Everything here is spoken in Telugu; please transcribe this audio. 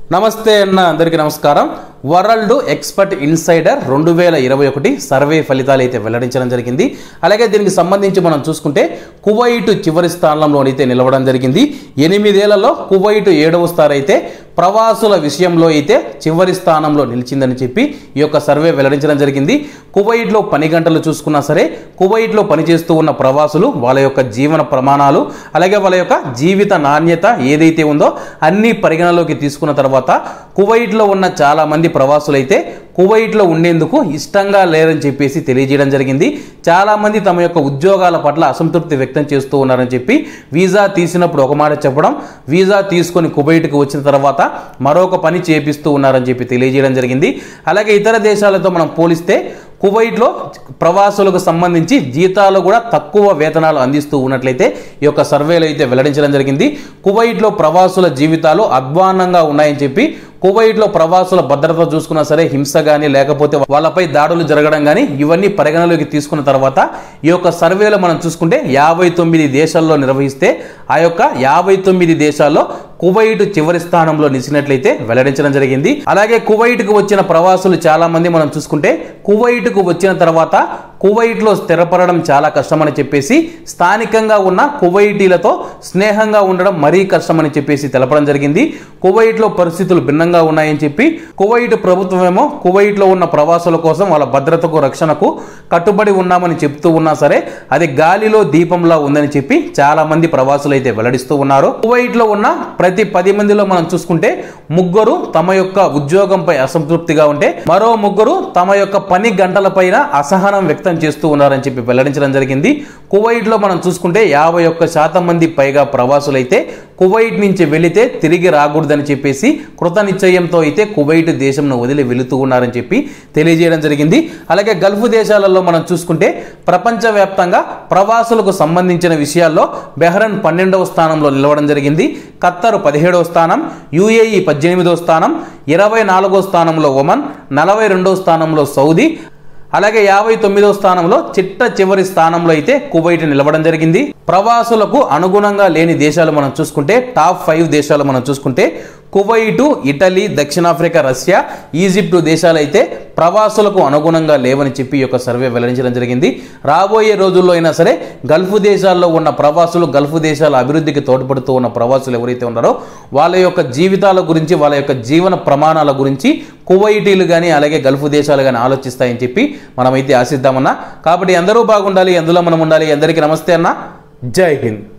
నమస్తే అన్న అందరికీ నమస్కారం. వరల్డ్ ఎక్స్పర్ట్ ఇన్సైడర్ 2021 సర్వే ఫలితాలు అయితే వెల్లడించడం జరిగింది. అలాగే దీనికి సంబంధించి మనం చూసుకుంటే కువైట్ చివరి స్థానంలో అయితే నిలవడం జరిగింది. 8 ఏళ్లలో కువైట్ 7వ స్థానం అయితే ప్రవాసుల విషయంలో అయితే చివరి స్థానంలో నిలిచిందని చెప్పి ఈ యొక్క సర్వే వెల్లడించడం జరిగింది. కువైట్లో పని గంటలు చూసుకున్నా సరే కువైట్లో పనిచేస్తూ ఉన్న ప్రవాసులు వాళ్ళ యొక్క జీవన ప్రమాణాలు అలాగే వాళ్ళ యొక్క జీవిత నాణ్యత ఏదైతే ఉందో అన్ని పరిగణలోకి తీసుకున్న తర్వాత కువైట్లో ఉన్న చాలా మంది ప్రవాసులు అయితే కువైట్లో ఉండేందుకు ఇష్టంగా లేరని చెప్పేసి తెలియజేయడం జరిగింది. చాలా మంది తమ యొక్క ఉద్యోగాల పట్ల అసంతృప్తి వ్యక్తం చేస్తూ ఉన్నారని చెప్పి వీసా తీసినప్పుడు ఒక మాట చెప్పడం, వీసా తీసుకొని కువైట్కి వచ్చిన తర్వాత మరొక పని చేపిస్తూ ఉన్నారని చెప్పి తెలియజేయడం జరిగింది. అలాగే ఇతర దేశాలతో మనం పోలిస్తే కువైట్లో ప్రవాసులకు సంబంధించి జీతాలు కూడా తక్కువ వేతనాలు అందిస్తూ ఉన్నట్లయితే ఈ యొక్క సర్వేలో అయితే వెల్లడించడం జరిగింది. కువైట్లో ప్రవాసుల జీవితాలు అధ్వాన్నంగా ఉన్నాయని చెప్పి కువైట్లో ప్రవాసుల భద్రత చూసుకున్నా సరే హింస కానీ లేకపోతే వాళ్ళపై దాడులు జరగడం కానీ ఇవన్నీ పరిగణలోకి తీసుకున్న తర్వాత ఈ యొక్క సర్వేలో మనం చూసుకుంటే 59 దేశాల్లో నిర్వహిస్తే ఆ యొక్క 59 దేశాల్లో కువైట్ చివరి స్థానంలో నిలిచినట్లయితే వెల్లడించడం జరిగింది. అలాగే కువైట్కు వచ్చిన ప్రవాసులు చాలా మంది మనం చూసుకుంటే కువైట్కు వచ్చిన తర్వాత కువైట్లో స్థిరపడడం చాలా కష్టమని చెప్పేసి స్థానికంగా ఉన్న కువైటీలతో స్నేహంగా ఉండడం మరీ కష్టమని చెప్పేసి తెలపడం జరిగింది. కువైట్లో పరిస్థితులు భిన్నంగా ఉన్నాయని చెప్పి కువైట్ ప్రభుత్వమేమో కువైట్లో ఉన్న ప్రవాసుల కోసం వాళ్ళ భద్రతకు రక్షణకు కట్టుబడి ఉన్నామని చెప్తూ ఉన్నా సరే అది గాలిలో దీపంలా ఉందని చెప్పి చాలా మంది ప్రవాసులు అయితే వెల్లడిస్తూ ఉన్నారు. కువైట్లో ఉన్న ప్రతి 10 మందిలో మనం చూసుకుంటే 3 తమ యొక్క ఉద్యోగంపై అసంతృప్తిగా ఉంటే మరో 3 తమ యొక్క పని గంటల పైన అసహనం వ్యక్తం చేస్తూ ఉన్నారని చెప్పి వెల్లడించడం జరిగింది. కువైట్లో మనం చూసుకుంటే 51% మంది పైగా ప్రవాసులైతే కువైట్ నుంచి వెళితే తిరిగి రాకూడదని చెప్పేసి కృత నిశ్చయంతో అయితే కువైట్ దేశంను వదిలి వెళుతూ ఉన్నారని చెప్పి తెలియజేయడం జరిగింది. అలాగే గల్ఫ్ దేశాలలో మనం చూసుకుంటే ప్రపంచవ్యాప్తంగా ప్రవాసులకు సంబంధించిన విషయాల్లో బెహ్రెన్ 12వ స్థానంలో నిలవడం జరిగింది. ఖత్తర్ 17వ స్థానం, యుఏఈ 18వ స్థానం, 24వ స్థానంలో ఒమన్, 42వ స్థానంలో సౌదీ, అలాగే 59వ స్థానంలో చిట్ట చివరి స్థానంలో అయితే కువైట్ నిలవడం జరిగింది. ప్రవాసులకు అనుగుణంగా లేని దేశాలు మనం చూసుకుంటే టాప్ 5 దేశాలు మనం చూసుకుంటే కువైటు, ఇటలీ, దక్షిణాఫ్రికా, రష్యా, ఈజిప్టు దేశాలు అయితే ప్రవాసులకు అనుగుణంగా లేవని చెప్పి ఈ యొక్క సర్వే వెల్లడించడం జరిగింది. రాబోయే రోజుల్లో అయినా సరే గల్ఫ్ దేశాల్లో ఉన్న ప్రవాసులు గల్ఫ్ దేశాల అభివృద్ధికి తోడ్పడుతూ ఉన్న ప్రవాసులు ఎవరైతే ఉన్నారో వాళ్ళ యొక్క జీవితాల గురించి వాళ్ళ యొక్క జీవన ప్రమాణాల గురించి కువైటీలు కానీ అలాగే గల్ఫ్ దేశాలు కానీ ఆలోచిస్తాయని చెప్పి మనమైతే ఆశిద్దామన్నా. కాబట్టి అందరూ బాగుండాలి, అందులో మనం ఉండాలి. అందరికీ నమస్తే అన్న, జై హింద్.